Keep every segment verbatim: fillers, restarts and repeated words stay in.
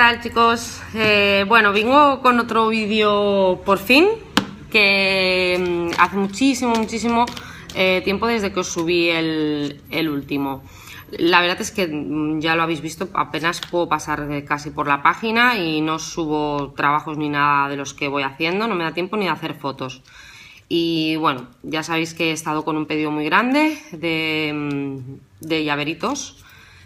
tal, chicos? Eh, bueno, vengo con otro vídeo por fin, que hace muchísimo, muchísimo eh, tiempo desde que os subí el, el último. La verdad es que ya lo habéis visto, apenas puedo pasar casi por la página y no subo trabajos ni nada de los que voy haciendo, no me da tiempo ni de hacer fotos. Y bueno, ya sabéis que he estado con un pedido muy grande de, de llaveritos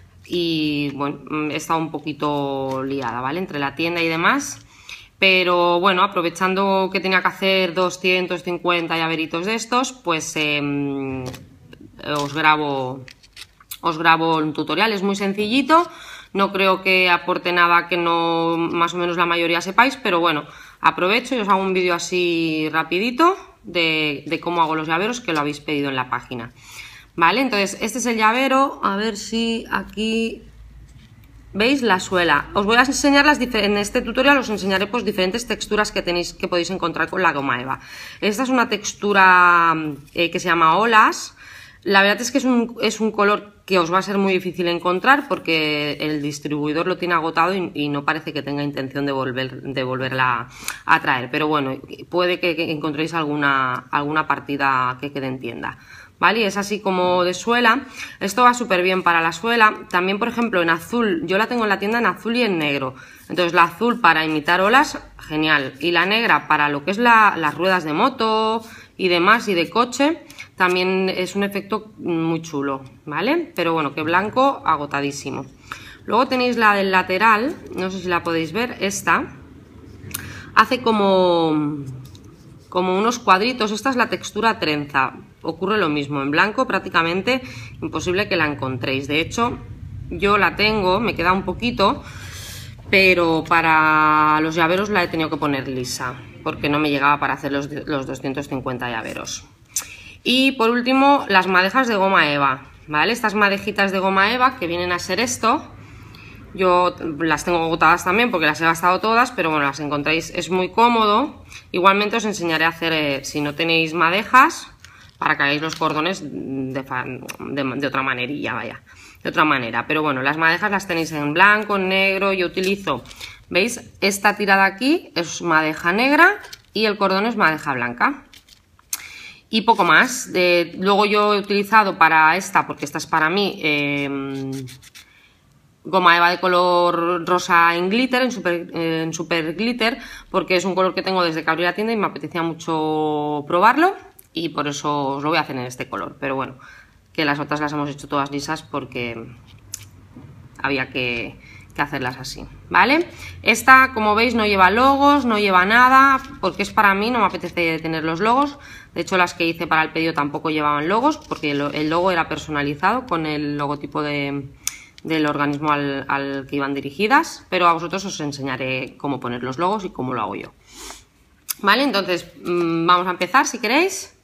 y bueno, he estado un poquito liada, ¿vale? Entre la tienda y demás. Pero bueno, aprovechando que tenía que hacer doscientos cincuenta llaveritos de estos, pues eh, os grabo... Os grabo un tutorial, es muy sencillito, no creo que aporte nada que no más o menos la mayoría sepáis, pero bueno, aprovecho y os hago un vídeo así rapidito de, de cómo hago los llaveros, que lo habéis pedido en la página. Vale, entonces este es el llavero, a ver si aquí veis la suela. Os voy a enseñar las en este tutorial os enseñaré pues diferentes texturas que tenéis, que podéis encontrar con la goma eva. Esta es una textura eh, que se llama olas. La verdad es que es un, es un color que os va a ser muy difícil encontrar porque el distribuidor lo tiene agotado y, y no parece que tenga intención de, volver, de volverla a traer. Pero bueno, puede que, que encontréis alguna, alguna partida que quede en tienda. ¿Vale? Es así como de suela. Esto va súper bien para la suela. También, por ejemplo, en azul, yo la tengo en la tienda en azul y en negro. Entonces la azul para imitar olas, genial. Y la negra para lo que es la, las ruedas de moto y demás y de coche, también es un efecto muy chulo, ¿vale? Pero bueno, que blanco agotadísimo. Luego tenéis la del lateral, no sé si la podéis ver, esta hace como, como unos cuadritos. Esta es la textura trenza, ocurre lo mismo, en blanco prácticamente imposible que la encontréis. De hecho, yo la tengo, me queda un poquito, pero para los llaveros la he tenido que poner lisa, porque no me llegaba para hacer los, los doscientos cincuenta llaveros. Y por último, las madejas de goma eva, ¿vale? Estas madejitas de goma eva que vienen a ser esto, yo las tengo agotadas también porque las he gastado todas, pero bueno, las encontráis, es muy cómodo. Igualmente os enseñaré a hacer, eh, si no tenéis madejas, para que hagáis los cordones de, de, de otra manerilla, vaya, de otra manera. Pero bueno, las madejas las tenéis en blanco, en negro. Yo utilizo, ¿veis? Esta tirada aquí es madeja negra y el cordón es madeja blanca. Y poco más. De, luego yo he utilizado para esta, porque esta es para mí, eh, goma eva de color rosa en glitter, en super, eh, en super glitter, porque es un color que tengo desde que abrí la tienda y me apetecía mucho probarlo y por eso os lo voy a hacer en este color. Pero bueno, que las otras las hemos hecho todas lisas porque había que, que hacerlas así, ¿vale? Esta, como veis, no lleva logos, no lleva nada, porque es para mí, no me apetece tener los logos. De hecho, las que hice para el pedido tampoco llevaban logos, porque el logo era personalizado con el logotipo de, del organismo al, al que iban dirigidas, pero a vosotros os enseñaré cómo poner los logos y cómo lo hago yo. Vale, entonces vamos a empezar si queréis.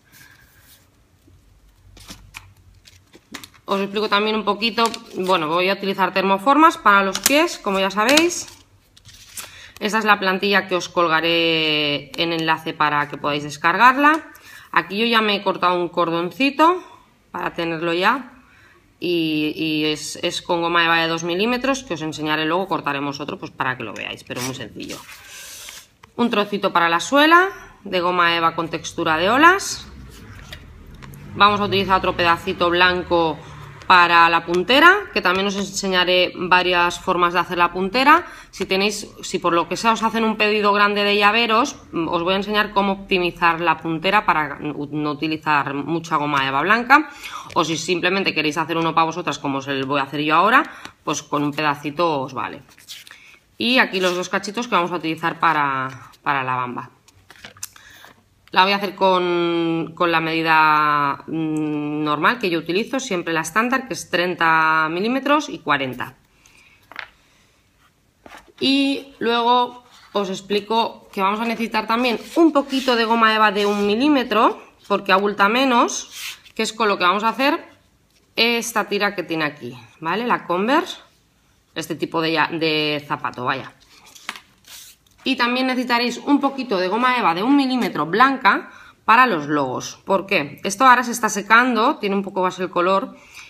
Os explico también un poquito, bueno, voy a utilizar termoformas para los pies, como ya sabéis. Esta es la plantilla que os colgaré en enlace para que podáis descargarla. Aquí yo ya me he cortado un cordoncito para tenerlo ya y, y es, es con goma eva de dos milímetros, que os enseñaré luego, cortaremos otro pues para que lo veáis, pero muy sencillo. Un trocito para la suela de goma eva con textura de olas. Vamos a utilizar otro pedacito blanco para la puntera, que también os enseñaré varias formas de hacer la puntera. Si tenéis, si por lo que sea os hacen un pedido grande de llaveros, os voy a enseñar cómo optimizar la puntera para no utilizar mucha goma eva blanca, o si simplemente queréis hacer uno para vosotras como os lo voy a hacer yo ahora, pues con un pedacito os vale. Y aquí los dos cachitos que vamos a utilizar para, para la bamba. La voy a hacer con, con la medida normal que yo utilizo, siempre la estándar, que es treinta milímetros y cuarenta. Y luego os explico que vamos a necesitar también un poquito de goma eva de un milímetro, porque abulta menos, que es con lo que vamos a hacer esta tira que tiene aquí, ¿vale? La Converse, este tipo de, de zapato, vaya. Y también necesitaréis un poquito de goma eva de un milímetro blanca para los logos. ¿Por qué? Esto ahora se está secando, tiene un poco más el color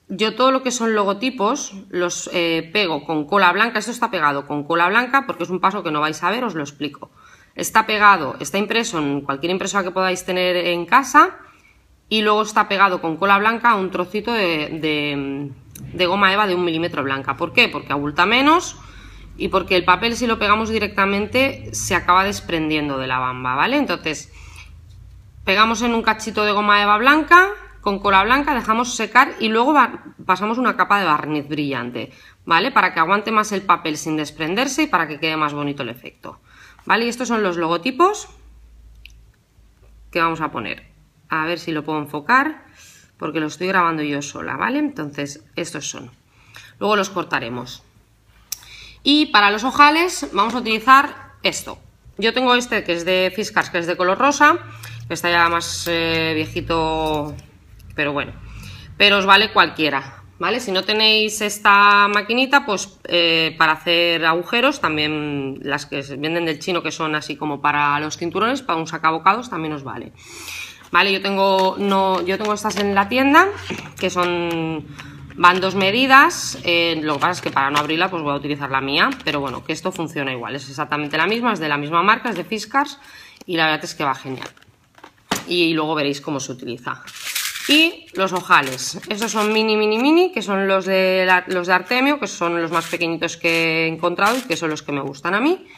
yo todo lo que son logotipos los eh, pego con cola blanca. Esto está pegado con cola blanca porque es un paso que no vais a ver, os lo explico. Está pegado, está impreso en cualquier impresora que podáis tener en casa y luego está pegado con cola blanca a un trocito de, de, de goma eva de un milímetro blanca. ¿Por qué? Porque abulta menos y porque el papel, si lo pegamos directamente, se acaba desprendiendo de la bamba, ¿vale? Entonces, pegamos en un cachito de goma eva blanca con cola blanca, dejamos secar y luego pasamos una capa de barniz brillante, ¿vale? Para que aguante más el papel sin desprenderse y para que quede más bonito el efecto, ¿vale? Y estos son los logotipos que vamos a poner. A ver si lo puedo enfocar, porque lo estoy grabando yo sola, ¿vale? Entonces, estos son. Luego los cortaremos. Y para los ojales vamos a utilizar esto. Yo tengo este que es de Fiskars, que es de color rosa, que está ya más eh, viejito, pero bueno. Pero os vale cualquiera, ¿vale? Si no tenéis esta maquinita, pues eh, para hacer agujeros, también las que se venden del chino, que son así como para los cinturones, para un sacabocados, también os vale. Vale, yo tengo, no, yo tengo estas en la tienda, que son, van dos medidas, eh, lo que pasa es que para no abrirla pues voy a utilizar la mía, pero bueno, que esto funciona igual, es exactamente la misma, es de la misma marca, es de Fiskars y la verdad es que va genial. Y luego veréis cómo se utiliza. Y los ojales, estos son mini, mini, mini, que son los de, la, los de Artemio, que son los más pequeñitos que he encontrado y que son los que me gustan a mí.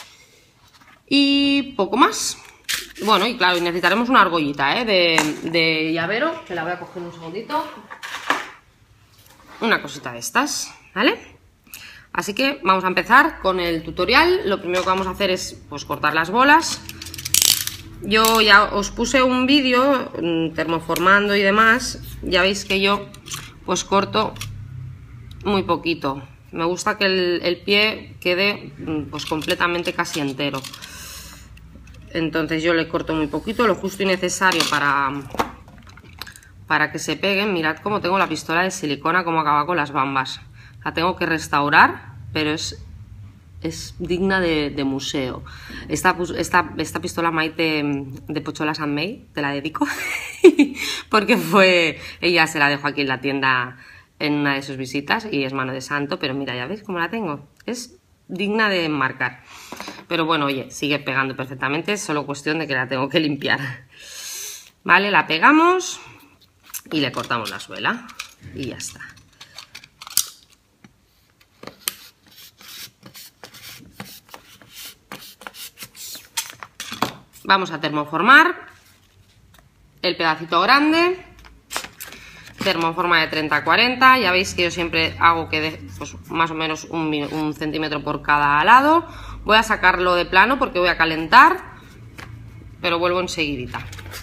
Y poco más. Bueno, y claro, necesitaremos una argollita ¿eh? de, de llavero, que la voy a coger un segundito. Una cosita de estas, ¿vale? Así que vamos a empezar con el tutorial. Lo primero que vamos a hacer es pues cortar las bolas. Yo ya os puse un vídeo termoformando y demás. Ya veis que yo pues corto muy poquito. Me gusta que el, el pie quede pues completamente casi entero. Entonces yo le corto muy poquito, lo justo y necesario para, para que se peguen. Mirad cómo tengo la pistola de silicona, cómo acaba con las bambas. La tengo que restaurar, pero es, es digna de, de museo. Esta, esta, esta pistola Maite de Pocholas and May, te la dedico, porque fue, ella se la dejó aquí en la tienda en una de sus visitas y es mano de santo, pero mira, ya veis cómo la tengo. Es digna de enmarcar. Pero bueno, oye, sigue pegando perfectamente, es solo cuestión de que la tengo que limpiar. Vale, la pegamos y le cortamos la suela y ya está. Vamos a termoformar el pedacito grande, termoforma de treinta a cuarenta, ya veis que yo siempre hago que de, pues, más o menos un, un centímetro por cada lado. Voy a sacarlo de plano porque voy a calentar, pero vuelvo enseguidita.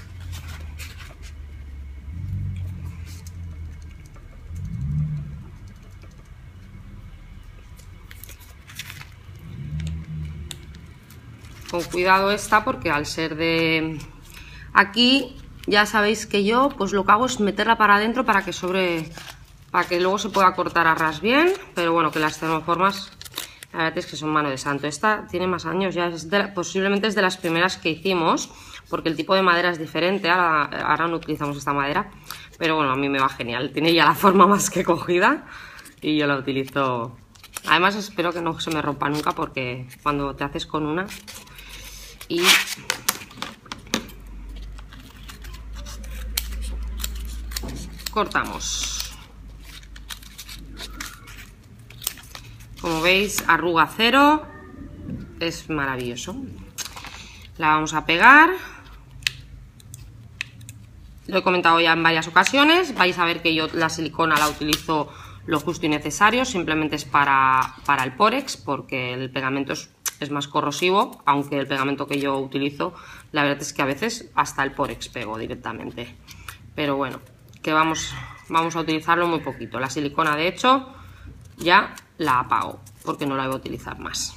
Con cuidado esta porque al ser de aquí ya sabéis que yo pues lo que hago es meterla para adentro para que sobre, para que luego se pueda cortar a ras bien, pero bueno, que las termoformas la verdad es que son mano de santo. Esta tiene más años, ya es de, posiblemente es de las primeras que hicimos, porque el tipo de madera es diferente, ahora, ahora no utilizamos esta madera, pero bueno, a mí me va genial, tiene ya la forma más que cogida y yo la utilizo. Además espero que no se me rompa nunca porque cuando te haces con una y... cortamos. Como veis, arruga cero, es maravilloso. La vamos a pegar. Lo he comentado ya en varias ocasiones. Vais a ver que yo la silicona la utilizo lo justo y necesario. Simplemente es para, para el pórex, porque el pegamento es, es más corrosivo. Aunque el pegamento que yo utilizo, la verdad es que a veces hasta el pórex pego directamente. Pero bueno, que vamos, vamos a utilizarlo muy poquito. La silicona, de hecho, ya la apago porque no la voy a utilizar más.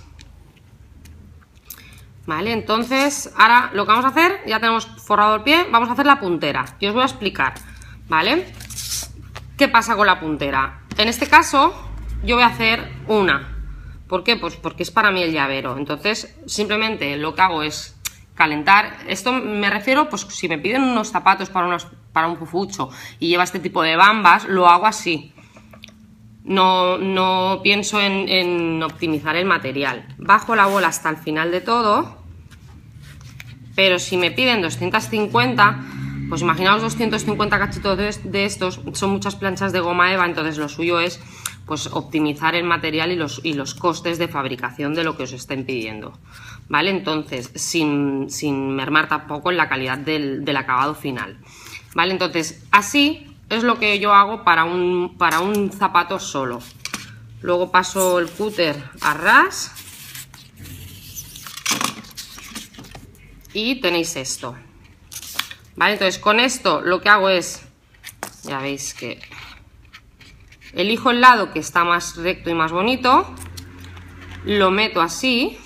Vale, entonces ahora lo que vamos a hacer, ya tenemos forrado el pie, vamos a hacer la puntera y os voy a explicar, ¿vale? ¿Qué pasa con la puntera? En este caso yo voy a hacer una. ¿Por qué? Pues porque es para mí el llavero. Entonces simplemente lo que hago es calentar. Esto me refiero, pues si me piden unos zapatos para unas para un pufucho y lleva este tipo de bambas, lo hago así. No, no pienso en, en optimizar el material. Bajo la bola hasta el final de todo, pero si me piden doscientos cincuenta, pues imaginaos doscientos cincuenta cachitos de, de estos, son muchas planchas de goma eva, entonces lo suyo es pues optimizar el material y los, y los costes de fabricación de lo que os estén pidiendo, ¿vale? Entonces, sin, sin mermar tampoco en la calidad del, del acabado final, ¿vale? Entonces, así es lo que yo hago para un, para un zapato solo. Luego paso el cúter a ras y tenéis esto, ¿vale? Entonces con esto lo que hago es, ya veis que elijo el lado que está más recto y más bonito, lo meto así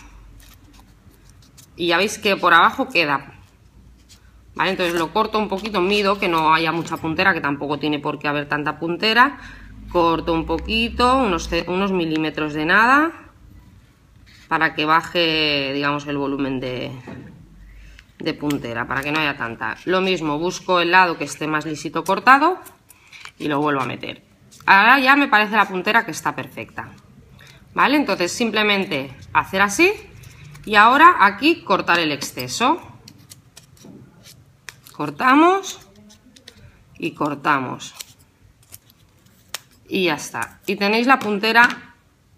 y ya veis que por abajo queda, ¿vale? Entonces lo corto un poquito, mido que no haya mucha puntera, que tampoco tiene por qué haber tanta puntera. Corto un poquito, unos, unos milímetros de nada, para que baje, digamos, el volumen de, de puntera, para que no haya tanta. Lo mismo, busco el lado que esté más lisito cortado y lo vuelvo a meter. Ahora ya me parece la puntera que está perfecta, ¿vale? Entonces simplemente hacer así y ahora aquí cortar el exceso. Cortamos y cortamos. Y ya está. Y tenéis la puntera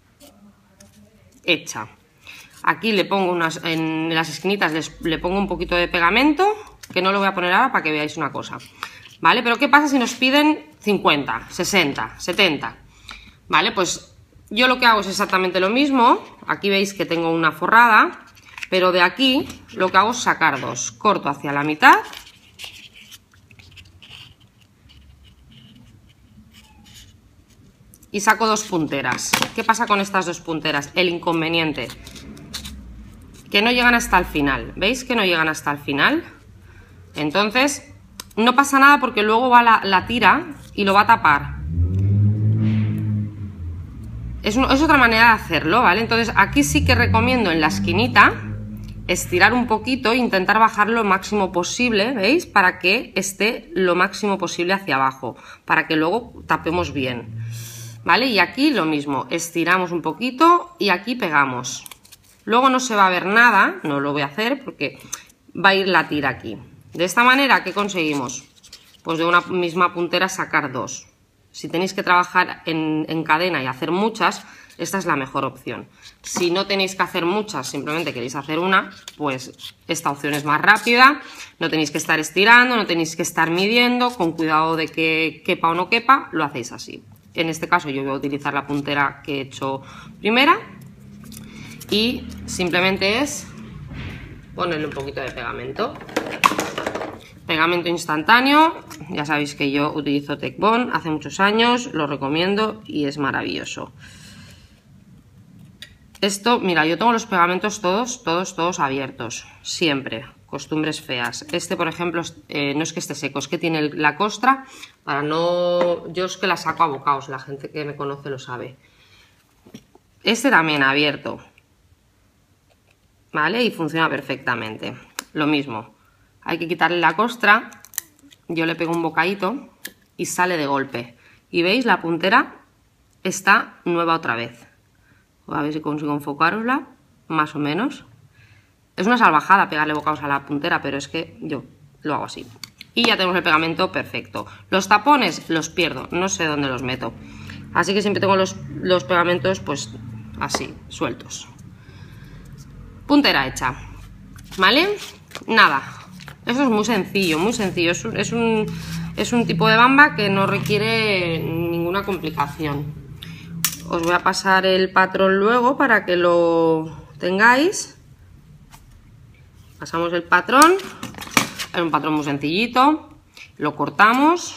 hecha. Aquí le pongo unas, en las esquinitas les, le pongo un poquito de pegamento, que no lo voy a poner ahora para que veáis una cosa, ¿vale? Pero ¿qué pasa si nos piden cincuenta, sesenta, setenta? ¿Vale? Pues yo lo que hago es exactamente lo mismo. Aquí veis que tengo una forrada, pero de aquí lo que hago es sacar dos. Corto hacia la mitad. Y saco dos punteras. ¿Qué pasa con estas dos punteras? El inconveniente, que no llegan hasta el final. ¿Veis que no llegan hasta el final? Entonces, no pasa nada porque luego va la, la tira y lo va a tapar. Es, un, es otra manera de hacerlo, ¿vale? Entonces, aquí sí que recomiendo en la esquinita estirar un poquito e intentar bajar lo máximo posible, ¿veis? Para que esté lo máximo posible hacia abajo, para que luego tapemos bien. ¿Vale? Y aquí lo mismo, estiramos un poquito y aquí pegamos. Luego no se va a ver nada, no lo voy a hacer porque va a ir la tira aquí. De esta manera, ¿qué conseguimos? Pues de una misma puntera sacar dos. Si tenéis que trabajar en, en cadena y hacer muchas, esta es la mejor opción. Si no tenéis que hacer muchas, simplemente queréis hacer una, pues esta opción es más rápida. No tenéis que estar estirando, no tenéis que estar midiendo, con cuidado de que quepa o no quepa, lo hacéis así. En este caso yo voy a utilizar la puntera que he hecho primera y simplemente es ponerle un poquito de pegamento. Pegamento instantáneo, ya sabéis que yo utilizo Tech Bond hace muchos años, lo recomiendo y es maravilloso. Esto, mira, yo tengo los pegamentos todos, todos, todos abiertos, siempre. Costumbres feas. Este, por ejemplo, eh, no es que esté seco, es que tiene la costra para no... Yo es que la saco a bocados, la gente que me conoce lo sabe. Este también abierto, ¿vale? Y funciona perfectamente. Lo mismo, hay que quitarle la costra, yo le pego un bocadito y sale de golpe. Y veis, la puntera está nueva otra vez. A ver si consigo enfocarosla, más o menos. Es una salvajada pegarle bocados a la puntera, pero es que yo lo hago así. Y ya tenemos el pegamento perfecto. Los tapones los pierdo, no sé dónde los meto. Así que siempre tengo los, los pegamentos pues así, sueltos. Puntera hecha, ¿vale? Nada, eso es muy sencillo, muy sencillo. Es un, es un, es un tipo de bamba que no requiere ninguna complicación. Os voy a pasar el patrón luego para que lo tengáis. Pasamos el patrón, es un patrón muy sencillito, lo cortamos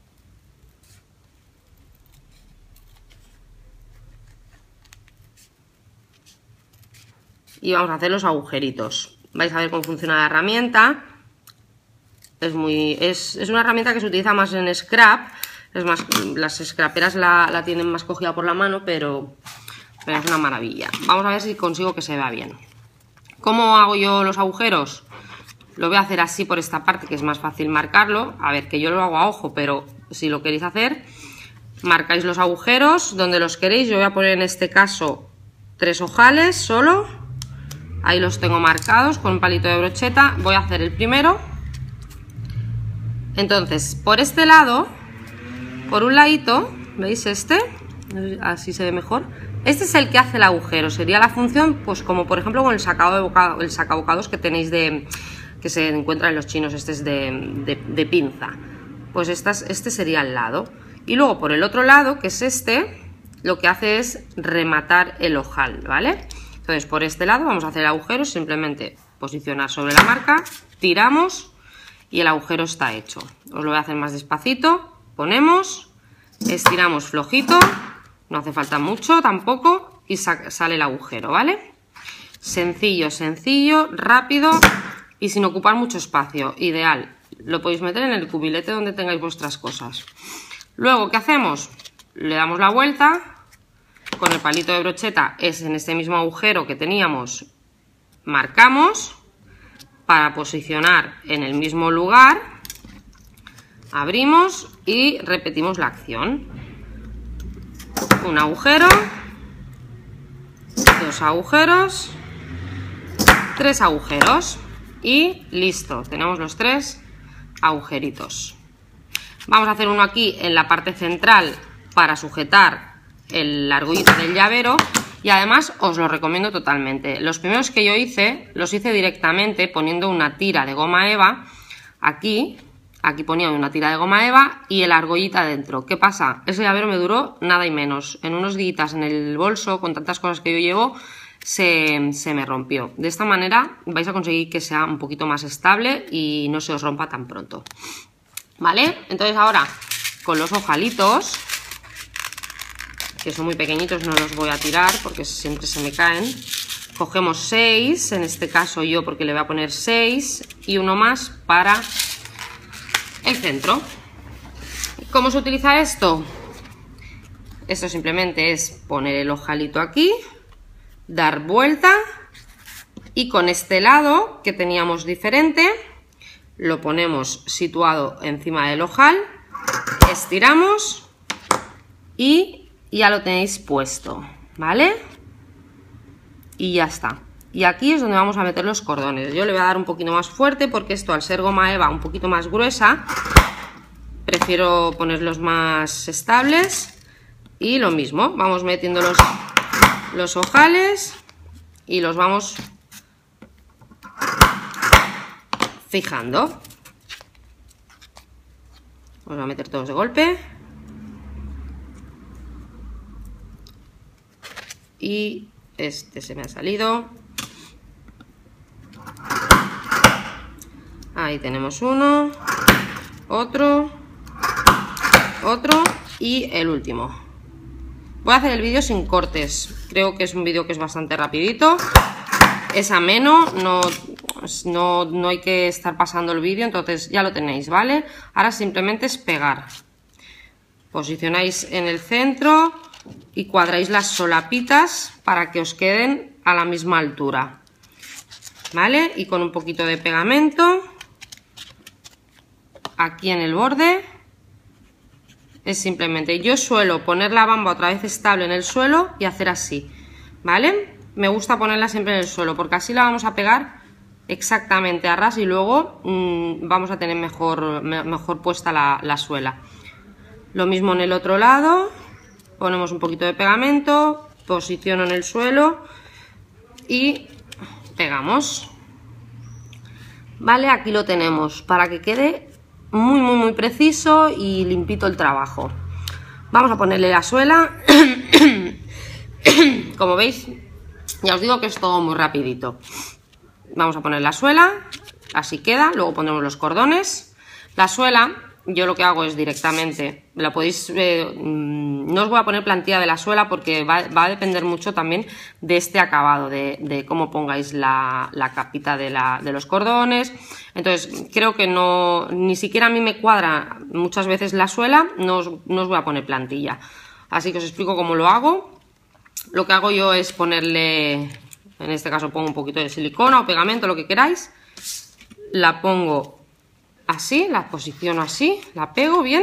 y vamos a hacer los agujeritos. Vais a ver cómo funciona la herramienta. Es, muy, es, es una herramienta que se utiliza más en scrap, es más, las scraperas la, la tienen más cogida por la mano, pero, pero es una maravilla. Vamos a ver si consigo que se vea bien. ¿Cómo hago yo los agujeros? Lo voy a hacer así por esta parte, que es más fácil marcarlo. A ver, que yo lo hago a ojo, pero si lo queréis hacer, marcáis los agujeros donde los queréis. Yo voy a poner en este caso tres ojales solo. Ahí los tengo marcados con un palito de brocheta. Voy a hacer el primero. Entonces, por este lado, por un ladito, ¿veis este? Así se ve mejor. Este es el que hace el agujero. Sería la función, pues como por ejemplo con el sacado de bocado, el sacabocados que tenéis de... que se encuentra en los chinos, este es de, de, de pinza. Pues estas, este sería el lado. Y luego por el otro lado, que es este, lo que hace es rematar el ojal, ¿vale? Entonces por este lado vamos a hacer el agujero, simplemente posicionar sobre la marca, tiramos y el agujero está hecho. Os lo voy a hacer más despacito, ponemos, estiramos flojito, no hace falta mucho tampoco y sale el agujero, ¿vale? Sencillo, sencillo, rápido y sin ocupar mucho espacio, ideal. Lo podéis meter en el cubilete donde tengáis vuestras cosas. Luego, ¿qué hacemos? Le damos la vuelta, con el palito de brocheta es en este mismo agujero que teníamos, marcamos para posicionar en el mismo lugar, abrimos y repetimos la acción. Un agujero, dos agujeros, tres agujeros. Y listo, tenemos los tres agujeritos. Vamos a hacer uno aquí en la parte central para sujetar el argollito del llavero y además os lo recomiendo totalmente. Los primeros que yo hice, los hice directamente poniendo una tira de goma eva aquí, aquí ponía una tira de goma eva y el argollita dentro. ¿Qué pasa? Ese llavero me duró nada y menos. En unos días en el bolso, con tantas cosas que yo llevo, Se, se me rompió. De esta manera vais a conseguir que sea un poquito más estable y no se os rompa tan pronto, ¿vale? Entonces ahora con los ojalitos, que son muy pequeñitos, no los voy a tirar porque siempre se me caen. Cogemos seis, en este caso yo porque le voy a poner seis y uno más para el centro. ¿Cómo se utiliza esto? Esto simplemente es poner el ojalito aquí, dar vuelta y con este lado que teníamos diferente lo ponemos situado encima del ojal, estiramos y ya lo tenéis puesto, ¿vale? Y ya está. Y aquí es donde vamos a meter los cordones. Yo le voy a dar un poquito más fuerte porque esto, al ser goma eva un poquito más gruesa, prefiero ponerlos más estables. Y lo mismo, vamos metiendo los los ojales y los vamos fijando. Vamos a meter todos de golpe y este se me ha salido. Ahí tenemos uno, otro, otro y el último. Voy a hacer el vídeo sin cortes, creo que es un vídeo que es bastante rapidito, es ameno, no, no, no hay que estar pasando el vídeo, entonces ya lo tenéis, ¿vale? Ahora simplemente es pegar. Posicionáis en el centro y cuadráis las solapitas para que os queden a la misma altura, ¿vale? Y con un poquito de pegamento aquí en el borde. Es simplemente, yo suelo poner la bamba otra vez estable en el suelo y hacer así, ¿vale? Me gusta ponerla siempre en el suelo porque así la vamos a pegar exactamente a ras y luego mmm, vamos a tener mejor, me, mejor puesta la, la suela. Lo mismo en el otro lado, ponemos un poquito de pegamento, posiciono en el suelo y pegamos, ¿vale? Aquí lo tenemos para que quede muy muy muy preciso y limpito el trabajo. Vamos a ponerle la suela. Como veis, ya os digo que es todo muy rapidito. Vamos a poner la suela, así queda, luego pondremos los cordones. La suela, yo lo que hago es directamente, la podéis, eh, no os voy a poner plantilla de la suela porque va, va a depender mucho también de este acabado, de, de cómo pongáis la, la capita de, la, de los cordones. Entonces creo que no, ni siquiera a mí me cuadra muchas veces la suela, no os, no os voy a poner plantilla. Así que os explico cómo lo hago. Lo que hago yo es ponerle, en este caso pongo un poquito de silicona o pegamento, lo que queráis. la pongo así, la posiciono así, la pego bien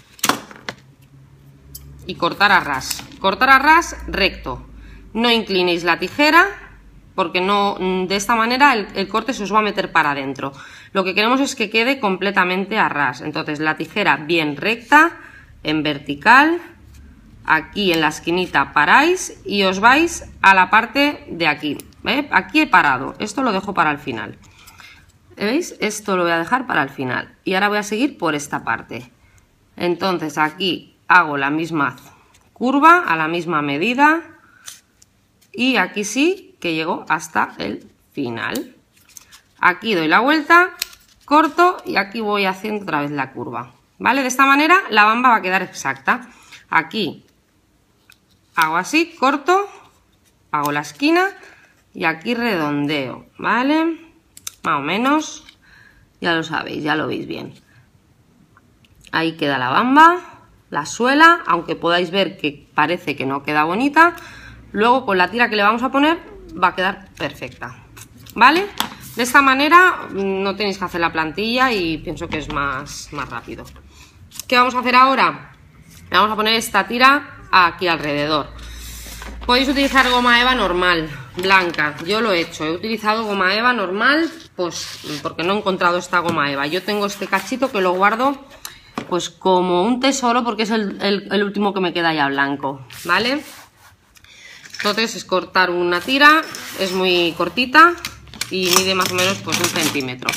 y cortar a ras. Cortar a ras recto. No inclinéis la tijera porque no, de esta manera el, el corte se os va a meter para adentro. Lo que queremos es que quede completamente a ras. Entonces la tijera bien recta, en vertical, aquí en la esquinita paráis y os vais a la parte de aquí. ¿Ve? Aquí he parado, esto lo dejo para el final. ¿Veis? Esto lo voy a dejar para el final. Y ahora voy a seguir por esta parte. Entonces aquí hago la misma curva, a la misma medida. Y aquí sí que llego hasta el final. Aquí doy la vuelta, corto y aquí voy haciendo otra vez la curva. ¿Vale? De esta manera la bamba va a quedar exacta. Aquí hago así, corto, hago la esquina y aquí redondeo. ¿Vale? Más o menos, ya lo sabéis, ya lo veis bien. Ahí queda la bamba, la suela, aunque podáis ver que parece que no queda bonita, luego con la tira que le vamos a poner va a quedar perfecta, ¿vale? De esta manera no tenéis que hacer la plantilla y pienso que es más, más rápido. ¿Qué vamos a hacer ahora? Le vamos a poner esta tira aquí alrededor. Podéis utilizar goma eva normal, blanca, yo lo he hecho, he utilizado goma eva normal, pues porque no he encontrado esta goma eva. Yo tengo este cachito que lo guardo pues como un tesoro porque es el, el, el último que me queda ya blanco, ¿vale? Entonces es cortar una tira, es muy cortita y mide más o menos pues un centímetro.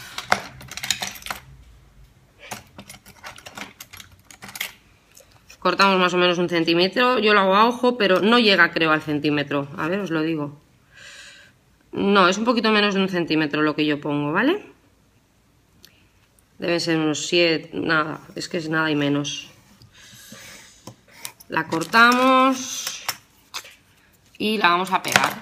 Cortamos más o menos un centímetro, yo lo hago a ojo, pero no llega creo al centímetro, a ver os lo digo. No, es un poquito menos de un centímetro lo que yo pongo, ¿vale? Deben ser unos siete, nada, es que es nada y menos. La cortamos y la vamos a pegar.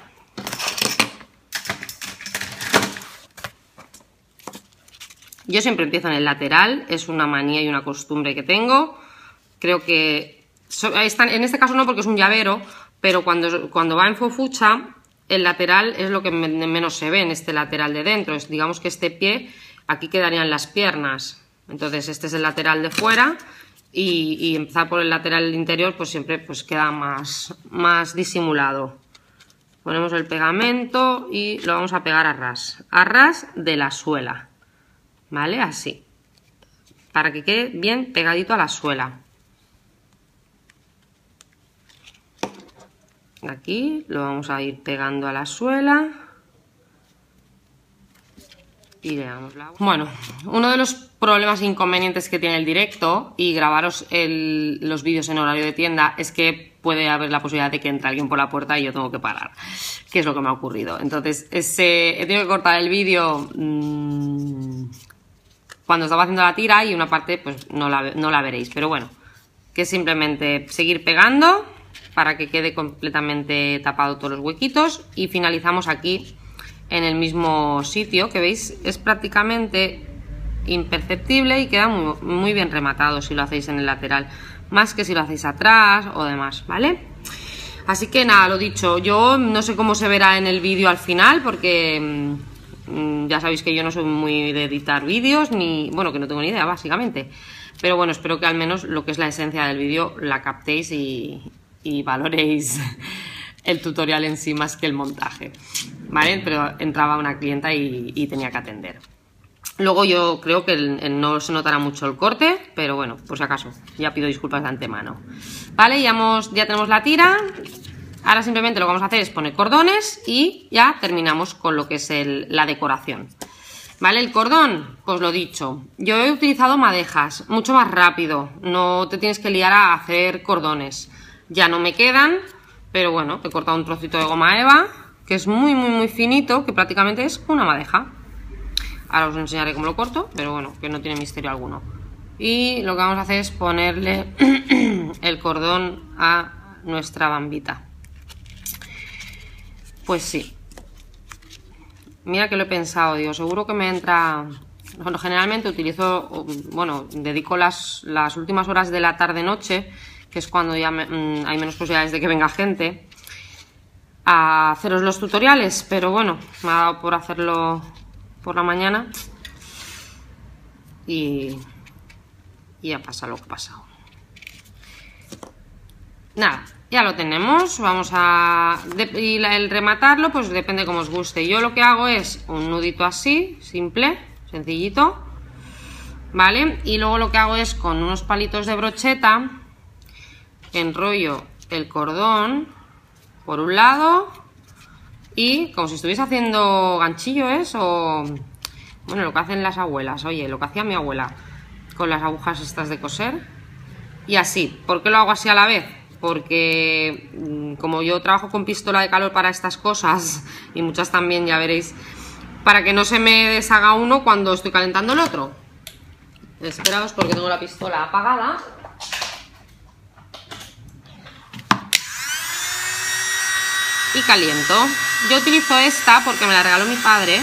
Yo siempre empiezo en el lateral, es una manía y una costumbre que tengo. Creo que, en este caso no porque es un llavero, pero cuando, cuando va en fofucha, el lateral es lo que menos se ve en este lateral de dentro. Es, digamos que este pie, aquí quedarían las piernas. Entonces este es el lateral de fuera y, y empezar por el lateral interior pues siempre pues queda más, más disimulado. Ponemos el pegamento y lo vamos a pegar a ras, a ras de la suela, ¿vale? Así, para que quede bien pegadito a la suela. Aquí lo vamos a ir pegando a la suela y le damos la... Bueno, uno de los problemas e inconvenientes que tiene el directo y grabaros el, los vídeos en horario de tienda es que puede haber la posibilidad de que entre alguien por la puerta y yo tengo que parar, que es lo que me ha ocurrido. Entonces ese, he tenido que cortar el vídeo mmm, cuando estaba haciendo la tira y una parte pues no la, no la veréis, pero bueno, que es simplemente seguir pegando para que quede completamente tapado todos los huequitos y finalizamos aquí en el mismo sitio, que veis es prácticamente imperceptible y queda muy, muy bien rematado si lo hacéis en el lateral, más que si lo hacéis atrás o demás, ¿vale? Así que nada, lo dicho, yo no sé cómo se verá en el vídeo al final porque mmm, ya sabéis que yo no soy muy de editar vídeos, ni bueno, que no tengo ni idea básicamente, pero bueno, espero que al menos lo que es la esencia del vídeo la captéis y y valoréis el tutorial en sí más que el montaje, ¿vale? Pero entraba una clienta y, y tenía que atender. Luego yo creo que el, el no se notará mucho el corte, pero bueno, por si acaso, ya pido disculpas de antemano. Vale, ya, hemos, ya tenemos la tira, ahora simplemente lo que vamos a hacer es poner cordones y ya terminamos con lo que es el, la decoración. Vale, el cordón, pues lo dicho, yo he utilizado madejas, mucho más rápido, no te tienes que liar a hacer cordones. Ya no me quedan, pero bueno, he cortado un trocito de goma eva, que es muy muy muy finito, que prácticamente es una madeja. Ahora os enseñaré cómo lo corto, pero bueno, que no tiene misterio alguno. Y lo que vamos a hacer es ponerle el cordón a nuestra bambita. Pues sí. Mira que lo he pensado, digo, seguro que me entra... Bueno, generalmente utilizo, bueno, dedico las, las últimas horas de la tarde-noche, que es cuando ya me, mmm, hay menos posibilidades de que venga gente, a haceros los tutoriales, pero bueno, me ha dado por hacerlo por la mañana y, y ya pasa lo que ha pasado. Nada, ya lo tenemos. Vamos a... De, y la, el rematarlo pues depende como os guste. Yo lo que hago es un nudito así, simple, sencillito, ¿vale? Y luego lo que hago es con unos palitos de brocheta enrollo el cordón por un lado y como si estuviese haciendo ganchillo, ¿es? O bueno, lo que hacen las abuelas, oye, lo que hacía mi abuela con las agujas estas de coser. Y así. ¿Por qué lo hago así a la vez? Porque como yo trabajo con pistola de calor para estas cosas y muchas también, ya veréis, para que no se me deshaga uno cuando estoy calentando el otro. Esperaos porque tengo la pistola apagada. Y caliento. Yo utilizo esta porque me la regaló mi padre.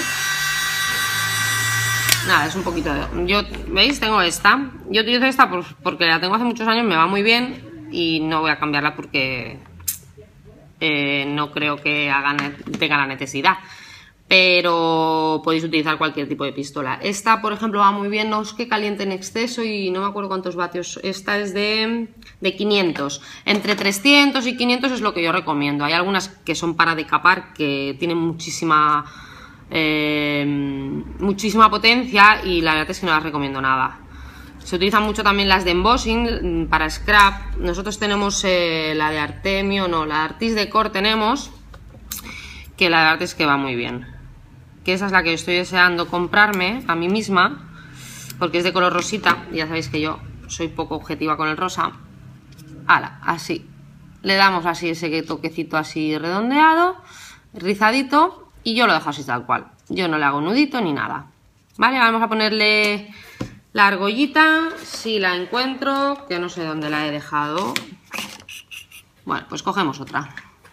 Nada, es un poquito de... Yo, ¿veis? Tengo esta. Yo utilizo esta porque la tengo hace muchos años, me va muy bien y no voy a cambiarla porque eh, no creo que haga, tenga la necesidad. Pero podéis utilizar cualquier tipo de pistola. Esta, por ejemplo, va muy bien, no es que caliente en exceso y no me acuerdo cuántos vatios. Esta es de, de quinientos. Entre trescientos y quinientos es lo que yo recomiendo. Hay algunas que son para decapar, que tienen muchísima, eh, muchísima potencia y la verdad es que no las recomiendo nada. Se utilizan mucho también las de embossing para scrap. Nosotros tenemos eh, la de Artemio, no, la de Artis Decor tenemos, que la verdad es que va muy bien. Que esa es la que estoy deseando comprarme a mí misma, porque es de color rosita, y ya sabéis que yo soy poco objetiva con el rosa. Ala, así. Le damos así ese toquecito así redondeado, rizadito, y yo lo dejo así tal cual. Yo no le hago nudito ni nada. Vale, vamos a ponerle la argollita, si la encuentro, que no sé dónde la he dejado. Bueno, pues cogemos otra.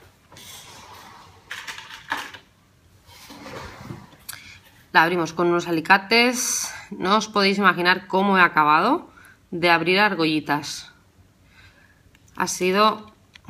La abrimos con unos alicates. No os podéis imaginar cómo he acabado de abrir argollitas. Ha sido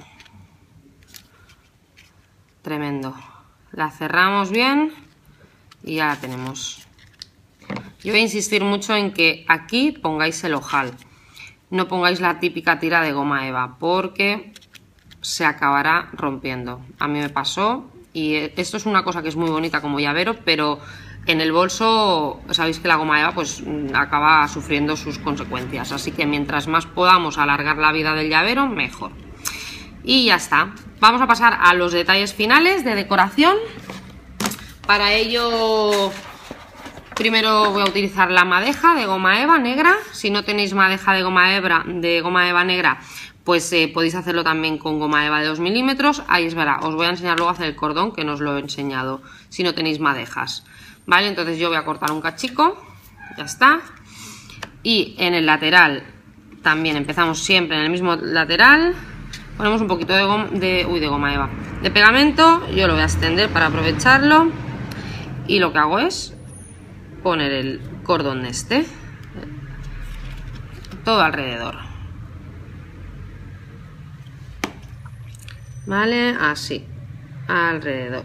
tremendo. La cerramos bien y ya la tenemos. Yo voy a insistir mucho en que aquí pongáis el ojal. No pongáis la típica tira de goma eva porque se acabará rompiendo. A mí me pasó y esto es una cosa que es muy bonita como llavero, pero en el bolso sabéis que la goma eva pues acaba sufriendo sus consecuencias, así que mientras más podamos alargar la vida del llavero, mejor. Y ya está. Vamos a pasar a los detalles finales de decoración. Para ello, primero voy a utilizar la madeja de goma eva negra. Si no tenéis madeja de goma eva, de goma eva negra, pues eh, podéis hacerlo también con goma eva de dos milímetros. Ahí es verdad, os voy a enseñar luego a hacer el cordón, que no os lo he enseñado, si no tenéis madejas. Vale, entonces yo voy a cortar un cachico, ya está. Y en el lateral también empezamos siempre en el mismo lateral. Ponemos un poquito de goma, de, uy, de goma eva, de pegamento. Yo lo voy a extender para aprovecharlo. Y lo que hago es poner el cordón este todo alrededor. Vale, así, alrededor.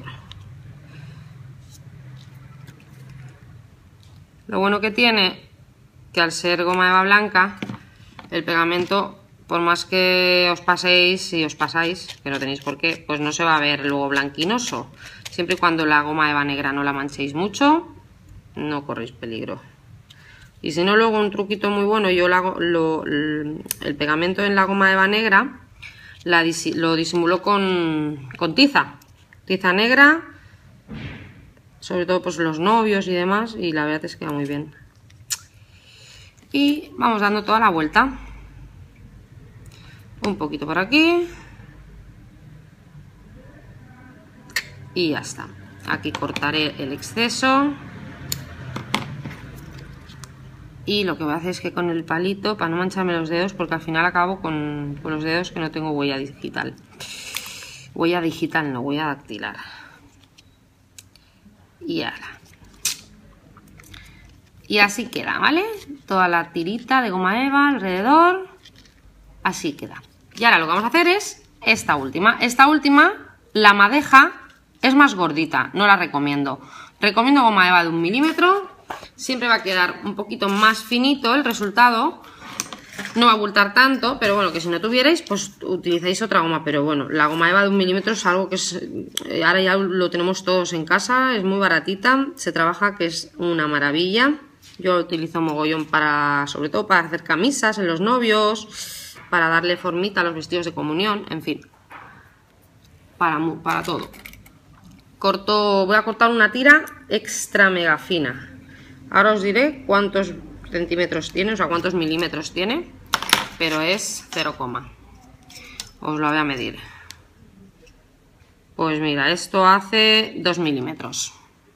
Lo bueno que tiene, que al ser goma eva blanca, el pegamento, por más que os paséis, si os pasáis, que no tenéis por qué, pues no se va a ver luego blanquinoso. Siempre y cuando la goma eva negra no la manchéis mucho, no corréis peligro. Y si no, luego un truquito muy bueno, yo lo hago, lo, el pegamento en la goma eva negra la, lo disimulo con, con tiza, tiza negra, sobre todo pues los novios y demás, y la verdad es que va muy bien. Y vamos dando toda la vuelta, un poquito por aquí y ya está. Aquí cortaré el exceso y lo que voy a hacer es que con el palito, para no mancharme los dedos, porque al final acabo con, con los dedos que no tengo huella digital, huella digital no, huella dactilar. Y ahora. Y así queda, ¿vale? Toda la tirita de goma eva alrededor. Así queda. Y ahora lo que vamos a hacer es esta última. Esta última, la madeja, es más gordita, no la recomiendo. Recomiendo goma eva de un milímetro, siempre va a quedar un poquito más finito el resultado, no va a abultar tanto, pero bueno, que si no tuvierais, pues utilizáis otra goma, pero bueno, la goma eva de un milímetro es algo que es, ahora ya lo tenemos todos en casa, es muy baratita, se trabaja que es una maravilla. Yo utilizo mogollón para, sobre todo para hacer camisas en los novios, para darle formita a los vestidos de comunión, en fin, para, para todo. Corto, voy a cortar una tira extra mega fina. Ahora os diré cuántos centímetros tiene, o sea, cuántos milímetros tiene, pero es cero, os lo voy a medir. Pues mira, esto hace dos milímetros.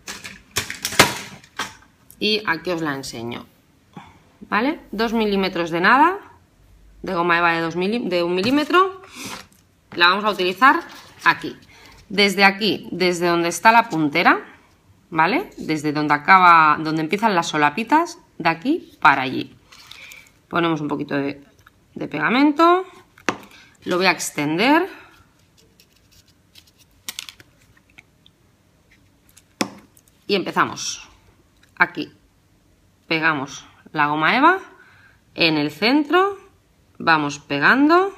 Y aquí os la enseño, ¿vale? dos milímetros de nada, de goma eva de, dos milí de un milímetro, la vamos a utilizar aquí. Desde aquí, desde donde está la puntera, ¿vale? Desde donde acaba, donde empiezan las solapitas, de aquí para allí. Ponemos un poquito de, de pegamento, lo voy a extender. Y empezamos. Aquí pegamos la goma eva en el centro, vamos pegando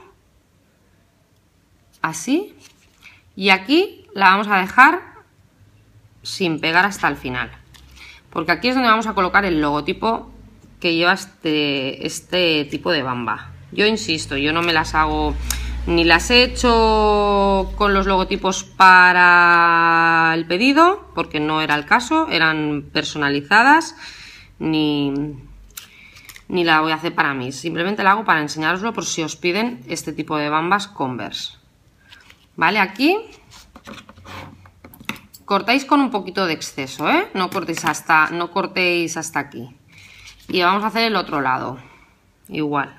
así, y aquí la vamos a dejar sin pegar hasta el final, porque aquí es donde vamos a colocar el logotipo que lleva este, este tipo de bamba. Yo insisto, yo no me las hago, ni las he hecho con los logotipos para el pedido, porque no era el caso, eran personalizadas, ni, ni la voy a hacer para mí, simplemente la hago para enseñároslo por si os piden este tipo de bambas Converse. Vale, aquí cortáis con un poquito de exceso, ¿eh? No cortéis hasta, no cortéis hasta aquí. Y vamos a hacer el otro lado, igual.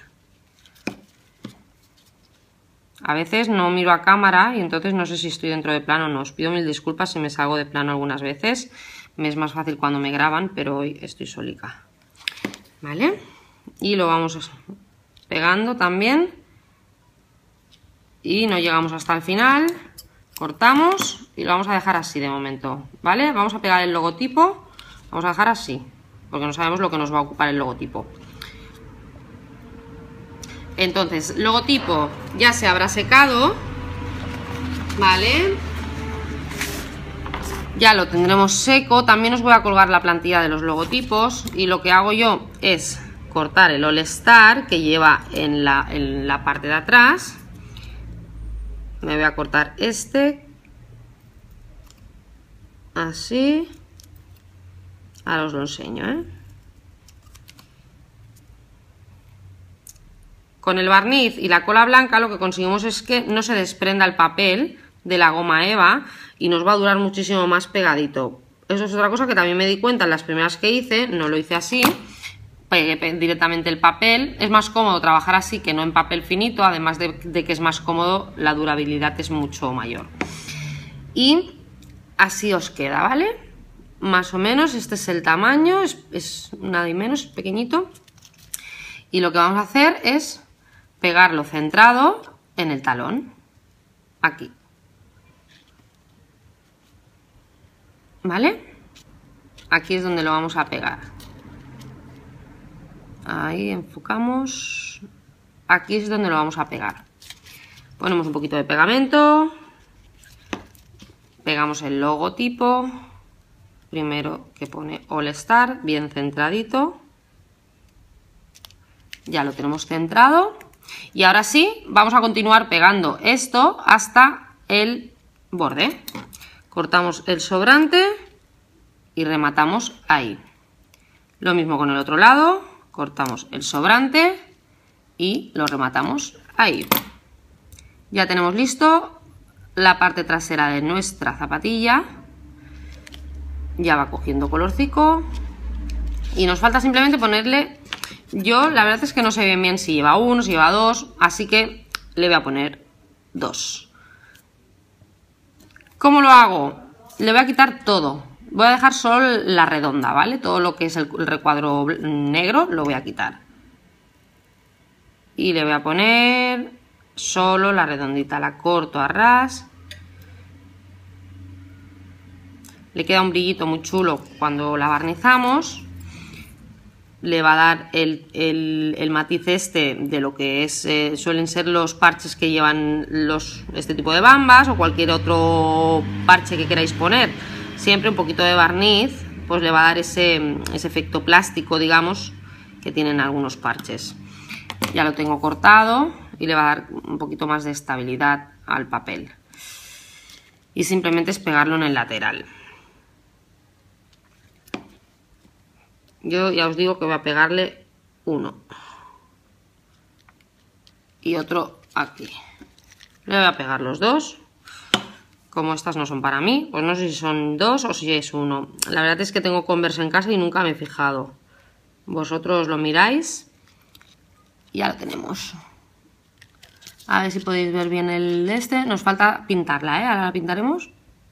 A veces no miro a cámara y entonces no sé si estoy dentro de plano o no. Os pido mil disculpas si me salgo de plano algunas veces. Me es más fácil cuando me graban, pero hoy estoy solica. ¿Vale? Y lo vamos pegando también. Y no llegamos hasta el final. Cortamos y lo vamos a dejar así de momento. ¿Vale? Vamos a pegar el logotipo. Vamos a dejar así, porque no sabemos lo que nos va a ocupar el logotipo. Entonces, logotipo ya se habrá secado, ¿vale? Ya lo tendremos seco. También os voy a colgar la plantilla de los logotipos. Y lo que hago yo es cortar el All Star que lleva en la, en la parte de atrás. Me voy a cortar este. Así. Ahora os lo enseño, ¿eh? Con el barniz y la cola blanca lo que conseguimos es que no se desprenda el papel de la goma eva y nos va a durar muchísimo más pegadito. Eso es otra cosa que también me di cuenta en las primeras que hice, no lo hice así, pegué directamente el papel. Es más cómodo trabajar así que no en papel finito, además de, de que es más cómodo, la durabilidad es mucho mayor. Y así os queda, ¿vale? Más o menos este es el tamaño, es, es nada y menos, pequeñito. Y lo que vamos a hacer es pegarlo centrado en el talón, aquí, ¿vale? Aquí es donde lo vamos a pegar. Ahí enfocamos, aquí es donde lo vamos a pegar. Ponemos un poquito de pegamento, pegamos el logotipo, primero que pone All Star, bien centradito. Ya lo tenemos centrado. Y ahora sí, vamos a continuar pegando esto hasta el borde. Cortamos el sobrante y rematamos ahí. Lo mismo con el otro lado, cortamos el sobrante y lo rematamos ahí. Ya tenemos listo la parte trasera de nuestra zapatilla. Ya va cogiendo colorcico. Y nos falta simplemente ponerle... Yo la verdad es que no sé bien bien si lleva uno, si lleva dos, así que le voy a poner dos. ¿Cómo lo hago? Le voy a quitar todo. Voy a dejar solo la redonda, ¿vale? Todo lo que es el recuadro negro lo voy a quitar. Y le voy a poner solo la redondita. La corto a ras. le queda un brillito muy chulo cuando la barnizamos. Le va a dar el, el, el matiz este de lo que es eh, suelen ser los parches que llevan los, este tipo de bambas o cualquier otro parche que queráis poner. Siempre un poquito de barniz pues le va a dar ese, ese efecto plástico, digamos, que tienen algunos parches. Ya lo tengo cortado y le va a dar un poquito más de estabilidad al papel. Y simplemente es pegarlo en el lateral. Yo ya os digo que voy a pegarle uno y otro aquí. Le voy a pegar los dos. Como estas no son para mí, pues no sé si son dos o si es uno. La verdad es que tengo Converse en casa y nunca me he fijado. Vosotros lo miráis. Y ya lo tenemos. A ver si podéis ver bien el este. Nos falta pintarla, ¿eh? Ahora la pintaremos.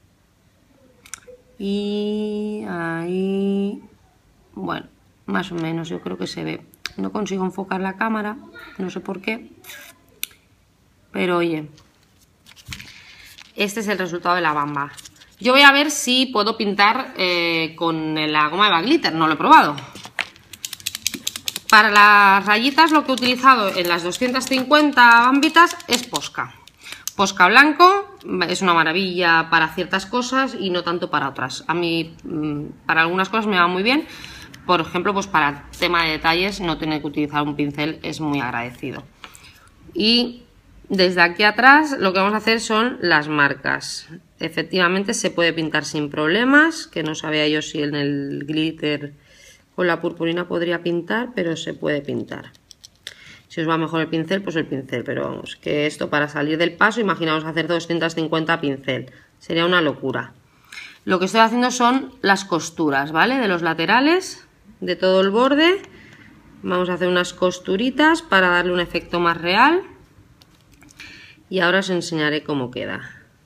Y ahí... Bueno, más o menos yo creo que se ve. No consigo enfocar la cámara, no sé por qué. Pero oye, este es el resultado de la bamba. Yo voy a ver si puedo pintar eh, con la goma Eva Glitter, no lo he probado. Para las rayitas lo que he utilizado en las doscientas cincuenta bambitas es Posca. Posca blanco, es una maravilla para ciertas cosas y no tanto para otras. A mí para algunas cosas me va muy bien. Por ejemplo, pues para el tema de detalles no tener que utilizar un pincel es muy agradecido. Y desde aquí atrás lo que vamos a hacer son las marcas. Efectivamente se puede pintar sin problemas, que no sabía yo si en el glitter con la purpurina podría pintar, pero se puede pintar. Si os va mejor el pincel, pues el pincel, pero vamos, que esto para salir del paso, imaginaos hacer doscientas cincuenta pincel, sería una locura. Lo que estoy haciendo son las costuras, ¿vale? De los laterales, de todo el borde. Vamos a hacer unas costuritas para darle un efecto más real. Y ahora os enseñaré cómo queda.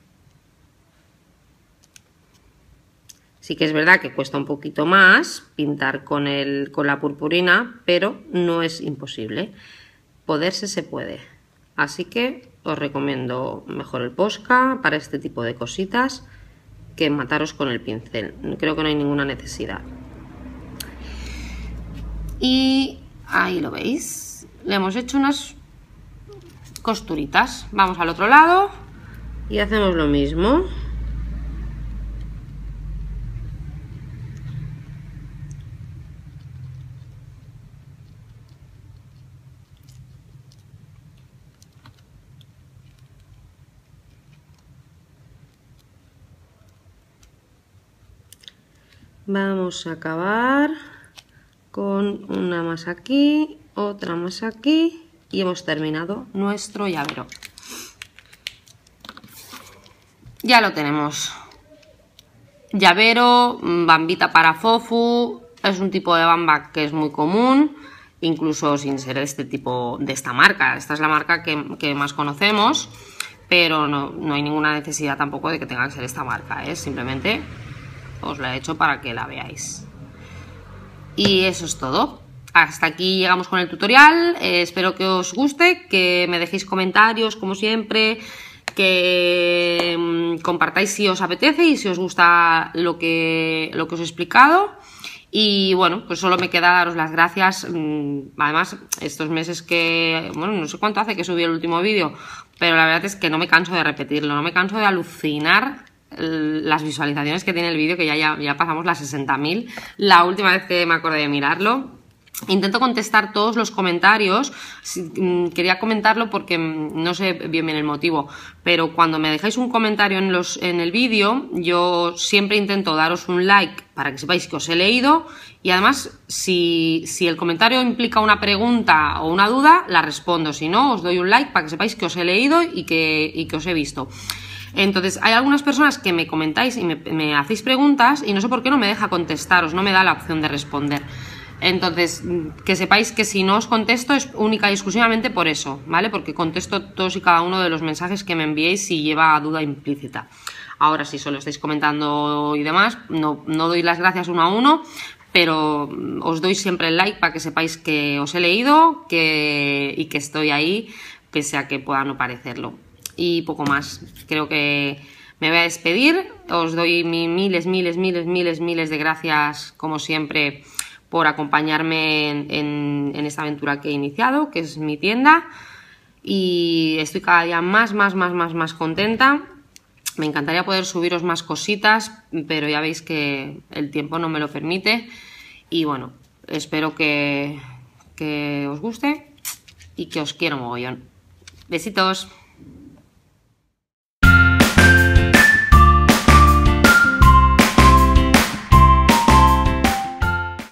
Sí que es verdad que cuesta un poquito más pintar con, el, con la purpurina, pero no es imposible. Poderse se puede. Así que os recomiendo mejor el Posca para este tipo de cositas que mataros con el pincel. Creo que no hay ninguna necesidad. Y ahí lo veis. Le hemos hecho unas costuritas. Vamos al otro lado y hacemos lo mismo. Vamos a acabar con una más aquí, otra más aquí y hemos terminado nuestro llavero. Ya lo tenemos. Llavero, bambita para fofu, es un tipo de bamba que es muy común, incluso sin ser este tipo de esta marca. Esta es la marca que, que más conocemos, pero no, no hay ninguna necesidad tampoco de que tenga que ser esta marca, ¿eh? Simplemente os la he hecho para que la veáis. Y eso es todo. Hasta aquí llegamos con el tutorial. Eh, espero que os guste, que me dejéis comentarios como siempre, que mmm, compartáis si os apetece y si os gusta lo que, lo que os he explicado. Y bueno, pues solo me queda daros las gracias. Además, estos meses que, bueno, no sé cuánto hace que subí el último vídeo, pero la verdad es que no me canso de repetirlo, no me canso de alucinar las visualizaciones que tiene el vídeo, que ya, ya, ya pasamos las sesenta mil la última vez que me acordé de mirarlo. Intento contestar todos los comentarios. Quería comentarlo porque no sé bien bien el motivo, pero cuando me dejáis un comentario en, los, en el vídeo, yo siempre intento daros un like para que sepáis que os he leído, y además si, si el comentario implica una pregunta o una duda, la respondo. Si no, os doy un like para que sepáis que os he leído y que, y que os he visto. Entonces, hay algunas personas que me comentáis y me, me hacéis preguntas y no sé por qué no me deja contestaros, no me da la opción de responder. Entonces, que sepáis que si no os contesto es única y exclusivamente por eso, ¿vale? Porque contesto todos y cada uno de los mensajes que me enviéis si lleva duda implícita. Ahora, si solo estáis comentando y demás, no, no doy las gracias uno a uno, pero os doy siempre el like para que sepáis que os he leído que, y que estoy ahí, pese a que pueda no parecerlo. Y poco más. Creo que Me voy a despedir, os doy mi miles, miles, miles, miles, miles de gracias, como siempre, por acompañarme en, en, en esta aventura que he iniciado, que es mi tienda, y estoy cada día más, más, más, más, más contenta. Me encantaría poder subiros más cositas, pero ya veis que el tiempo no me lo permite, y bueno, espero que, que os guste y que os quiero mogollón. Besitos.